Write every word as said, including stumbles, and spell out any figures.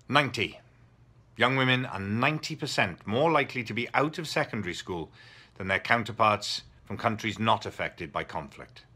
ninety. Young women are ninety percent more likely to be out of secondary school than their counterparts from countries not affected by conflict.